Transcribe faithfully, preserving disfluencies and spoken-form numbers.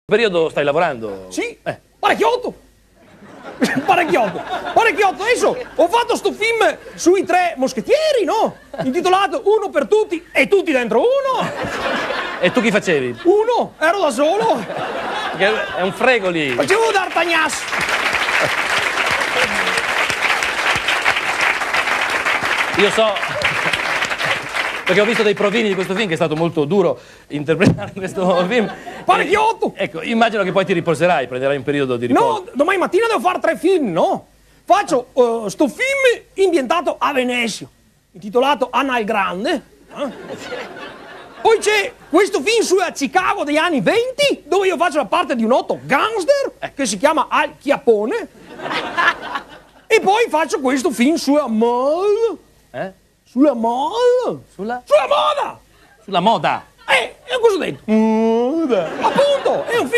Periodo stai lavorando? Sì, eh. parecchiotto. parecchiotto, parecchiotto. Adesso ho fatto sto film sui tre moschettieri, no? Intitolato Uno per tutti e tutti dentro uno. E tu chi facevi? Uno, ero da solo. Perché è un frego lì. Facevo D'Artagnan. Io so, perché ho visto dei provini di questo film che è stato molto duro interpretare questo film. Parecchiotto. E, ecco, immagino che poi ti riposerai, prenderai un periodo di riposo. No, domani mattina devo fare tre film, no? Faccio uh, sto film ambientato a Venezia, intitolato Anna il Grande. Eh? Poi c'è questo film su a Chicago degli anni venti, dove io faccio la parte di un noto gangster eh, che si chiama Al Chiappone. E poi faccio questo film sulla moda. Eh? Sulla moda. Sulla? Sulla moda. Sulla moda. Eh, e cosa ho detto? Moda. Appunto, è un film.